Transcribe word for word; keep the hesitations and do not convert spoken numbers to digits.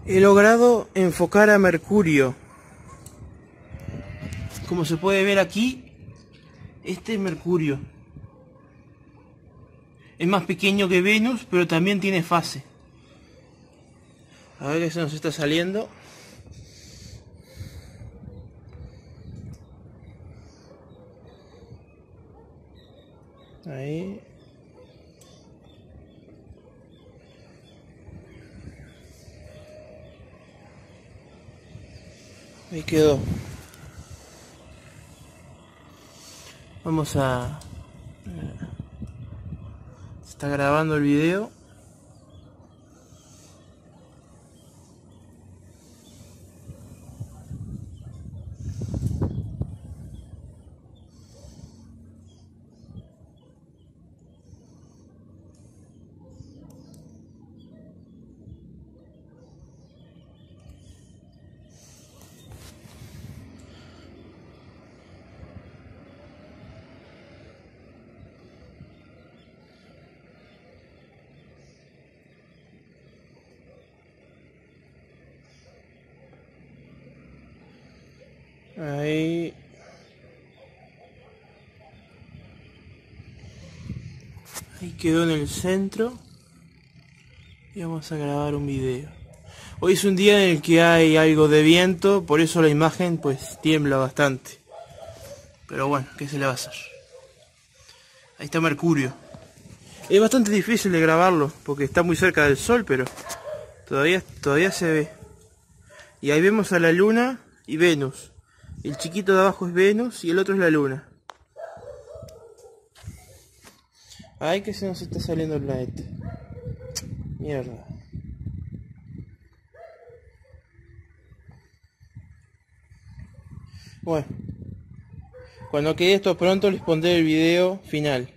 He logrado enfocar a Mercurio. Como se puede ver aquí, este es Mercurio. Es más pequeño que Venus, pero también tiene fase. A ver qué se nos está saliendo. Ahí. Ahí quedó. Vamos a... Se está grabando el video. Ahí. Ahí quedó en el centro. Y vamos a grabar un video. Hoy es un día en el que hay algo de viento, por eso la imagen pues tiembla bastante. Pero bueno, ¿qué se le va a hacer? Ahí está Mercurio. Es bastante difícil de grabarlo porque está muy cerca del sol, pero todavía, todavía se ve. Y ahí vemos a la Luna y Venus. El chiquito de abajo es Venus y el otro es la Luna. Ay, que se nos está saliendo el planeta. Mierda. Bueno, cuando quede esto pronto les pondré el video final.